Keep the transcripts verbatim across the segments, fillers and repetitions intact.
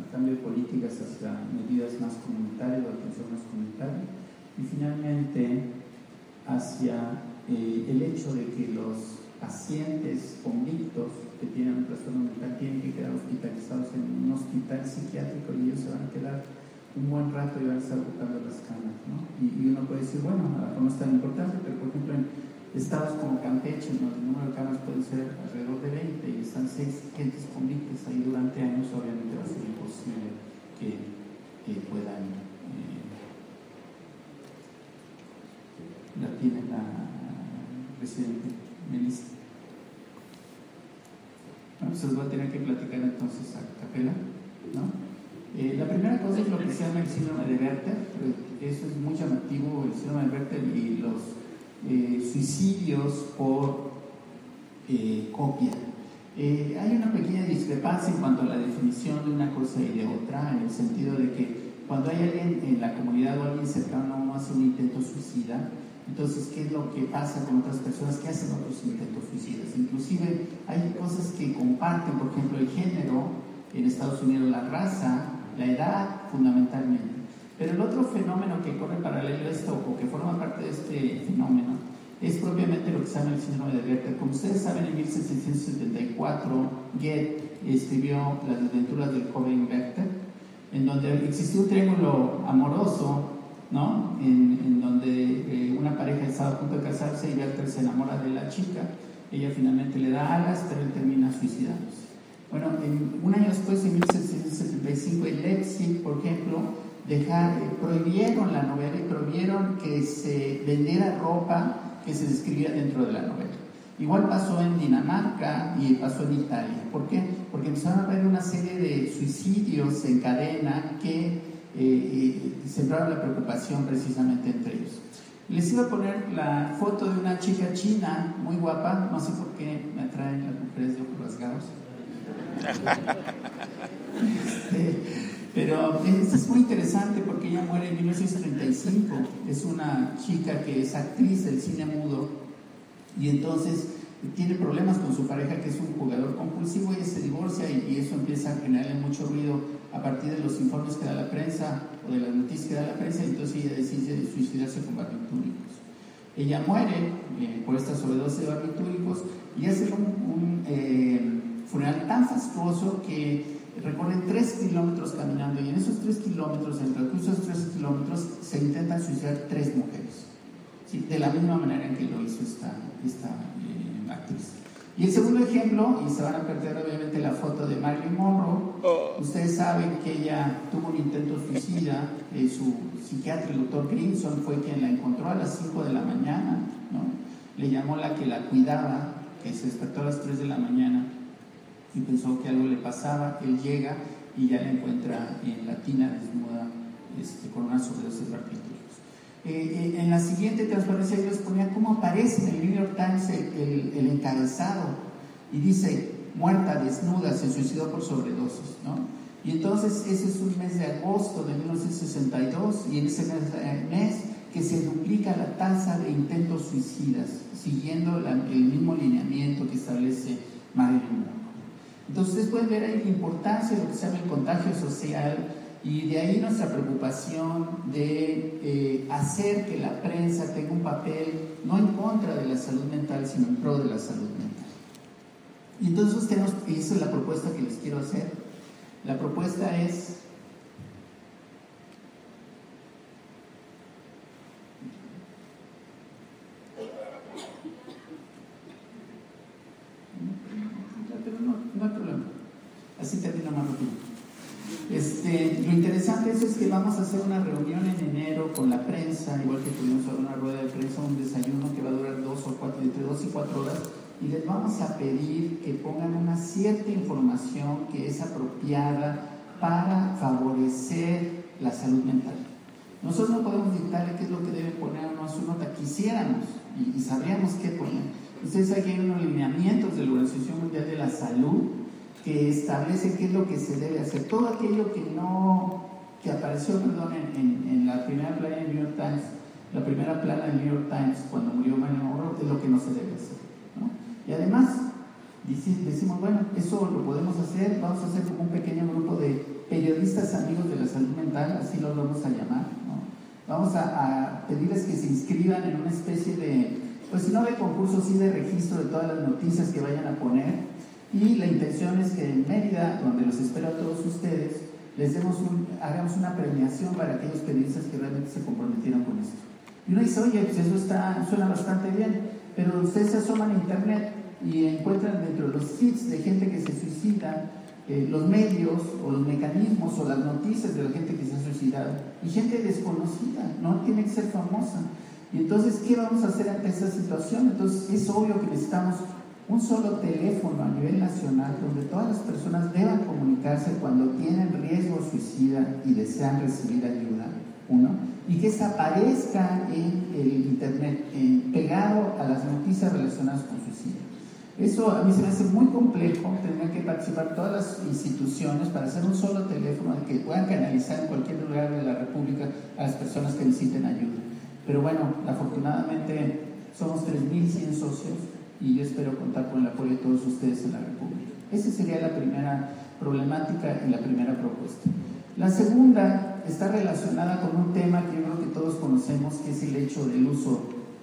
cambio de políticas hacia medidas más comunitarias o atención más comunitaria, y finalmente hacia eh, el hecho de que los pacientes convictos que tienen un trastorno mental tienen que quedar hospitalizados en un hospital psiquiátrico y ellos se van a quedar un buen rato y van a estar ocupando las camas, ¿no? Y, y uno puede decir, bueno, a lo mejor no es tan importante, pero por ejemplo en estados como Campeche, ¿no?, el número de camas puede ser alrededor de veinte y están seis gentes convictos ahí durante años, obviamente va a ser imposible que, que puedan eh, la tiene la presidente Melissa. Bueno, se los voy a tener que platicar entonces a capela, ¿no? Eh, la primera cosa es lo que se llama el síndrome de Werther. Eso es muy llamativo, el síndrome de Werther y los eh, suicidios por eh, copia. Eh, hay una pequeña discrepancia en cuanto a la definición de una cosa y de otra, en el sentido de que cuando hay alguien en la comunidad o alguien cercano a uno hace un intento suicida, entonces, ¿qué es lo que pasa con otras personas que hacen otros intentos suicidas? Inclusive hay cosas que comparten, por ejemplo, el género en Estados Unidos, la raza, la edad fundamentalmente. Pero el otro fenómeno que corre paralelo a esto o que forma parte de este fenómeno es propiamente lo que se llama el síndrome de Werther. Como ustedes saben, en mil setecientos setenta y cuatro Goethe escribió Las desventuras del joven Werther, en donde existió un triángulo amoroso, ¿no? En, en donde eh, una pareja estaba a punto de casarse y Werther se enamora de la chica, ella finalmente le da alas, pero él termina suicidándose. Bueno, en, un año después, en mil setecientos setenta y cinco, en Leipzig, por ejemplo, dejar, eh, prohibieron la novela y prohibieron que se vendiera ropa que se describía dentro de la novela. Igual pasó en Dinamarca y pasó en Italia. ¿Por qué? Porque empezaron a haber una serie de suicidios en cadena que Eh, eh, sembraron la preocupación precisamente entre ellos. Les iba a poner la foto de una chica china muy guapa, no sé por qué me atraen las mujeres de ojos rasgados. este, pero esto es muy interesante porque ella muere en mil novecientos treinta y cinco. Es una chica que es actriz del cine mudo y entonces tiene problemas con su pareja, que es un jugador compulsivo, y ella se divorcia y, y eso empieza a generarle mucho ruido a partir de los informes que da la prensa o de las noticias que da la prensa, y entonces ella decide suicidarse con barbitúricos. Ella muere eh, por esta sobredosis de barbitúricos y hace un, un eh, funeral tan fastuoso que recorren tres kilómetros caminando, y en esos tres kilómetros, en el transcurso de esos tres kilómetros, se intentan suicidar tres mujeres, ¿sí?, de la misma manera en que lo hizo esta, esta eh, actriz. Y el segundo ejemplo, y se van a perder obviamente la foto de Marilyn Monroe, oh. Ustedes saben que ella tuvo un intento suicida, eh, su psiquiatra, el doctor Grimson, fue quien la encontró a las cinco de la mañana, ¿no? Le llamó la que la cuidaba, que se despertó a las tres de la mañana y pensó que algo le pasaba. Él llega y ya la encuentra en la tina desnuda, este, con una sobredosis de barbitúricos. Eh, eh, en la siguiente transparencia yo les ponía cómo aparece en el New York Times el, el, el encabezado y dice: muerta, desnuda, se suicidó por sobredosis, ¿no? Y entonces ese es un mes de agosto de mil novecientos sesenta y dos, y en ese mes, eh, mes que se duplica la tasa de intentos suicidas, siguiendo la, el mismo lineamiento que establece Marilyn Monroe. Entonces ustedes pueden ver ahí la importancia de lo que se llama el contagio social. Y de ahí nuestra preocupación de eh, hacer que la prensa tenga un papel no en contra de la salud mental, sino en pro de la salud mental. Y entonces tenemos, esa es la propuesta que les quiero hacer. La propuesta es pero no, no hay problema, así termina más rápido. Este, lo interesante es, es que vamos a hacer una reunión en enero con la prensa, igual que tuvimos una rueda de prensa, un desayuno que va a durar dos o cuatro, entre dos y cuatro horas, y les vamos a pedir que pongan una cierta información que es apropiada para favorecer la salud mental. Nosotros no podemos dictarle qué es lo que debe poner o no a su nota, quisiéramos y, y sabríamos qué poner. Ustedes saben que hay unos lineamientos de la Organización Mundial de la Salud que establece qué es lo que se debe hacer. Todo aquello que no, que apareció, perdón, en, en, en la primera plana del New York Times, la primera plana del New York Times cuando murió Marilyn Monroe, es lo que no se debe hacer, ¿no? Y además decimos, bueno, eso lo podemos hacer, vamos a hacer como un pequeño grupo de periodistas especialistas amigos de la salud mental, así los vamos a llamar, ¿no? Vamos a, a pedirles que se inscriban en una especie de, pues si no de concurso, sí de registro de todas las noticias que vayan a poner, y la intención es que en Mérida, donde los espero a todos ustedes, les demos un, hagamos una premiación para aquellos periodistas que realmente se comprometieron con esto. Y uno dice, oye, pues eso está, suena bastante bien, pero ustedes se asoman a internet y encuentran dentro de los feeds de gente que se suicida, eh, los medios o los mecanismos o las noticias de la gente que se ha suicidado, y gente desconocida, no tiene que ser famosa. Y entonces, ¿qué vamos a hacer ante esta situación? Entonces, es obvio que necesitamos un solo teléfono a nivel nacional donde todas las personas deban comunicarse cuando tienen riesgo suicida y desean recibir ayuda, uno, y que se aparezca en el internet, en, pegado a las noticias relacionadas con suicidio. Eso a mí se me hace muy complejo, tendrían que participar todas las instituciones para hacer un solo teléfono al que puedan canalizar en cualquier lugar de la República a las personas que necesiten ayuda. Pero bueno, afortunadamente somos tres mil cien socios y yo espero contar con el apoyo de todos ustedes en la República. Esa sería la primera problemática y la primera propuesta. La segunda está relacionada con un tema que yo creo que todos conocemos, que es el hecho del uso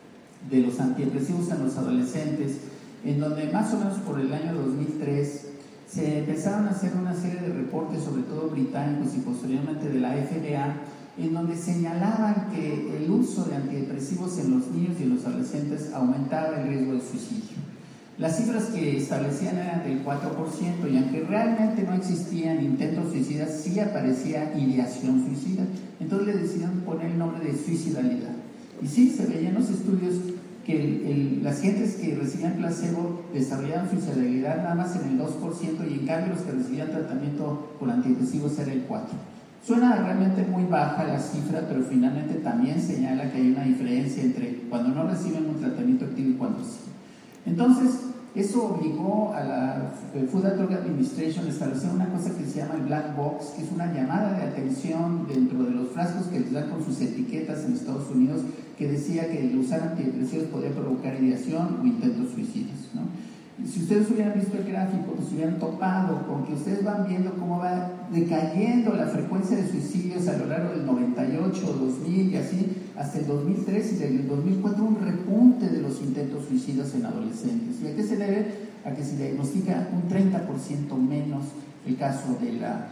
de los antidepresivos en los adolescentes, en donde más o menos por el año dos mil tres se empezaron a hacer una serie de reportes, sobre todo británicos y posteriormente de la F D A, en donde señalaban que el uso de antidepresivos en los niños y en los adolescentes aumentaba el riesgo de suicidio. Las cifras que establecían eran del cuatro por ciento, y aunque realmente no existían intentos suicidas, sí aparecía ideación suicida. Entonces le decidieron poner el nombre de suicidalidad. Y sí, se veían los estudios que el, el, las gentes que recibían placebo desarrollaban suicidalidad nada más en el dos por ciento, y en cambio los que recibían tratamiento por antidepresivos era el cuatro por ciento. Suena realmente muy baja la cifra, pero finalmente también señala que hay una diferencia entre cuando no reciben un tratamiento activo y cuando sí. Entonces, eso obligó a la Food and Drug Administration a establecer una cosa que se llama el Black Box, que es una llamada de atención dentro de los frascos que les dan con sus etiquetas en Estados Unidos, que decía que el usar antidepresivos podía provocar ideación o intentos suicidas, ¿no? Y si ustedes hubieran visto el gráfico, pues hubieran topado con que ustedes van viendo cómo va decayendo la frecuencia de suicidios a lo largo del noventa y ocho, dos mil y así, hasta el dos mil tres, y desde el dos mil cuatro un repunte de los intentos suicidas en adolescentes. ¿Y a qué se debe? A que se diagnostica un treinta por ciento menos el caso de la,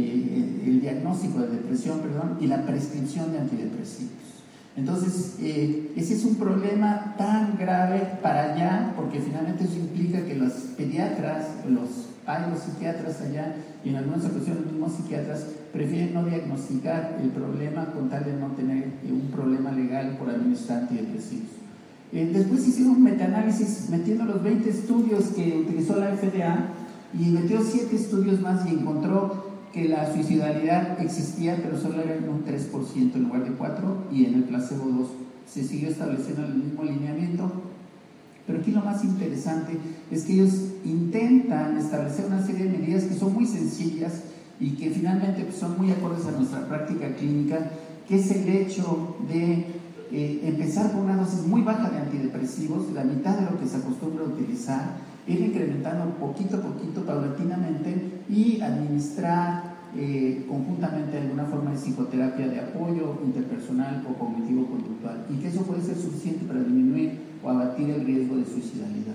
eh, el diagnóstico de depresión, perdón, y la prescripción de antidepresivos. Entonces, eh, ese es un problema tan grave para allá, porque finalmente eso implica que los pediatras, los hay los psiquiatras allá, y en algunas ocasiones los mismos psiquiatras prefieren no diagnosticar el problema con tal de no tener eh, un problema legal por administrar antidepresivos. Eh, después hicieron un metaanálisis metiendo los veinte estudios que utilizó la F D A, y metió siete estudios más y encontró que la suicidalidad existía, pero solo era en un tres por ciento en lugar de cuatro por ciento, y en el placebo dos por ciento. Se siguió estableciendo el mismo lineamiento. Pero aquí lo más interesante es que ellos intentan establecer una serie de medidas que son muy sencillas y que finalmente pues, son muy acordes a nuestra práctica clínica, que es el hecho de eh, empezar con una dosis muy baja de antidepresivos, la mitad de lo que se acostumbra a utilizar, ir incrementando poquito a poquito, paulatinamente, y administrar eh, conjuntamente alguna forma de psicoterapia de apoyo interpersonal o cognitivo-conductual, y que eso puede ser suficiente para disminuir o abatir el riesgo de suicidalidad.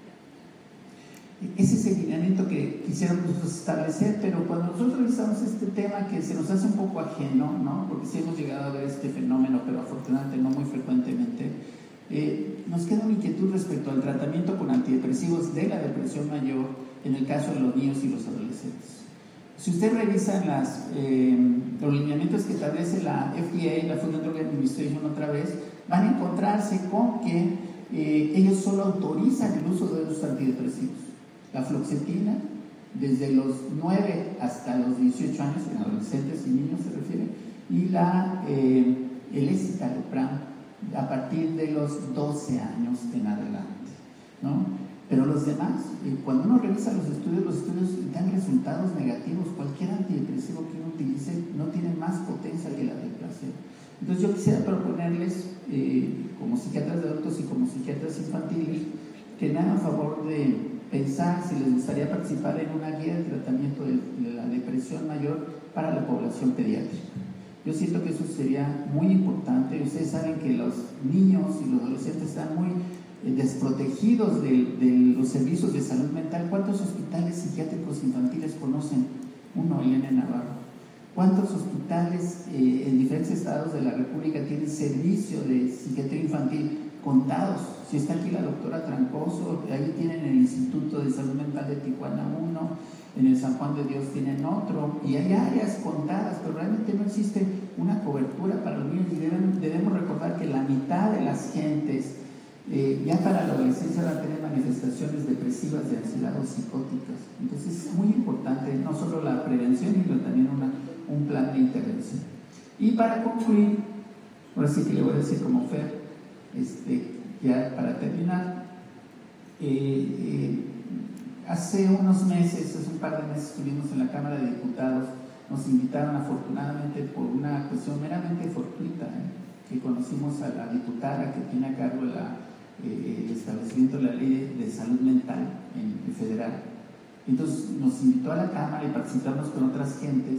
Ese es el lineamiento que quisiéramos establecer, pero cuando nosotros revisamos este tema, que se nos hace un poco ajeno, ¿no? Porque sí hemos llegado a ver este fenómeno, pero afortunadamente no muy frecuentemente, eh, nos queda una inquietud respecto al tratamiento con antidepresivos de la depresión mayor en el caso de los niños y los adolescentes. Si ustedes revisan las, eh, los lineamientos que establece la F D A, la Food and Drug Administration otra vez, van a encontrarse con que eh, ellos solo autorizan el uso de los antidepresivos. La fluoxetina, desde los nueve hasta los dieciocho años, en adolescentes y niños se refiere, y la, eh, el escitalopram a partir de los doce años en adelante, ¿no? Pero los demás, eh, cuando uno revisa los estudios, los estudios dan resultados negativos. Cualquier antidepresivo que uno utilice no tiene más potencia que la del placebo. Entonces yo quisiera proponerles, eh, como psiquiatras de adultos y como psiquiatras infantiles, que me hagan favor de pensar si les gustaría participar en una guía de tratamiento de, de la la depresión mayor para la población pediátrica. Yo siento que eso sería muy importante. Ustedes saben que los niños y los adolescentes están muy eh, desprotegidos de, de los servicios de salud mental. ¿Cuántos hospitales psiquiátricos infantiles conocen? Uno, Elena Navarro. ¿Cuántos hospitales eh, en diferentes estados de la República tienen servicio de psiquiatría infantil? Contados. Si está aquí la doctora Trancoso, ahí tienen el Instituto de Salud Mental de Tijuana uno, en el San Juan de Dios tienen otro, y hay áreas contadas, pero realmente no existe una cobertura para los niños, y deben, debemos recordar que la mitad de las gentes eh, ya para la adolescencia van a tener manifestaciones depresivas, de ansiedad o psicóticas. Entonces es muy importante no solo la prevención, sino también una, un plan de intervención. Y para concluir, ahora sí que le voy a decir como Fer, este, ya para terminar, eh, eh, hace unos meses, hace un par de meses estuvimos en la Cámara de Diputados, nos invitaron afortunadamente por una cuestión meramente fortuita, ¿eh? que conocimos a la diputada que tiene a cargo la, eh, el establecimiento de la ley de, de salud mental en el federal. Entonces nos invitó a la Cámara y participamos con otras gentes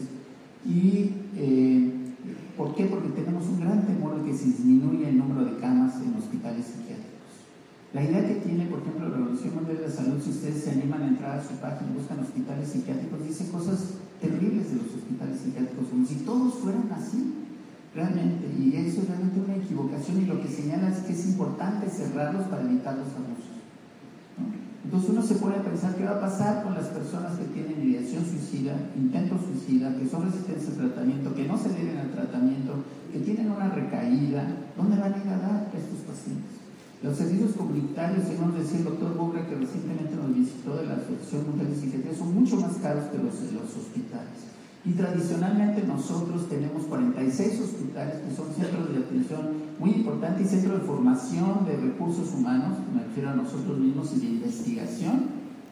y eh, ¿por qué? Porque tenemos un gran temor de que se disminuya el número de camas en hospitales psiquiátricos. La idea que tiene, por ejemplo, la Organización Mundial de la Salud, si ustedes se animan a entrar a su página y buscan hospitales psiquiátricos, dice cosas terribles de los hospitales psiquiátricos, como si todos fueran así, realmente, y eso es realmente una equivocación, y lo que señala es que es importante cerrarlos para evitar los abusos, ¿no? Entonces uno se pone a pensar qué va a pasar con las personas que tienen ideación suicida, intento suicida, que son resistentes al tratamiento, que no se adhieren al tratamiento, que tienen una recaída. ¿Dónde van a ir a dar a estos pacientes? Los servicios comunitarios, según nos decía el doctor Bogra, que recientemente nos visitó de la Asociación Mundial de Psiquiatría, son mucho más caros que los de los hospitales. Y tradicionalmente nosotros tenemos cuarenta y seis hospitales que son centros de atención muy importantes y centros de formación de recursos humanos, me refiero a nosotros mismos, y de investigación.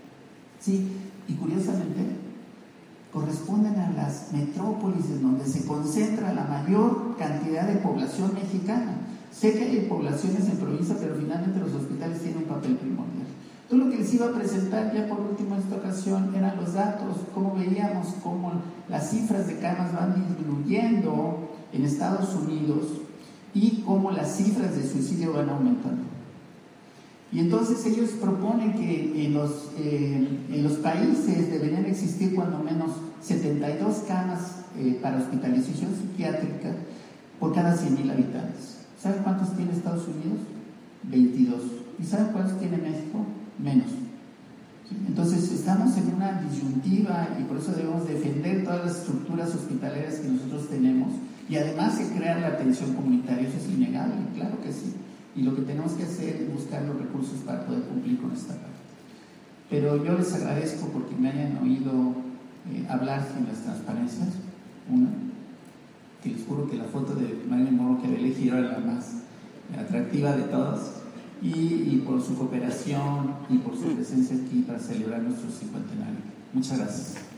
Sí, y curiosamente corresponden a las metrópolis donde se concentra la mayor cantidad de población mexicana. Sé que hay poblaciones en provincia, pero finalmente los hospitales tienen un papel primordial. Todo lo que les iba a presentar ya por último en esta ocasión eran los datos, cómo veíamos cómo las cifras de camas van disminuyendo en Estados Unidos y cómo las cifras de suicidio van aumentando. Y entonces ellos proponen que en los, eh, en los países deberían existir cuando menos setenta y dos camas eh, para hospitalización psiquiátrica por cada cien mil habitantes. ¿Saben cuántos tiene Estados Unidos? veintidós. ¿Y saben cuántos tiene México? Menos. ¿Sí? Entonces estamos en una disyuntiva y por eso debemos defender todas las estructuras hospitalarias que nosotros tenemos y además de crear la atención comunitaria. Eso es innegable, claro que sí. Y lo que tenemos que hacer es buscar los recursos para poder cumplir con esta parte. Pero yo les agradezco porque me hayan oído eh, hablar sin las transparencias. Una, que les juro que la foto de Marilyn Monroe que había elegido era la más atractiva de todas. Y, y por su cooperación y por su presencia aquí para celebrar nuestro cincuentenario. Muchas gracias.